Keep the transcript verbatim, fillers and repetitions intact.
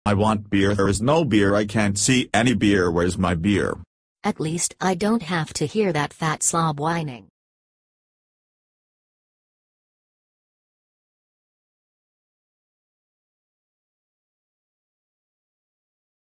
I want beer. There is no beer. I can't see any beer. Where's my beer? At least I don't have to hear that fat slob whining.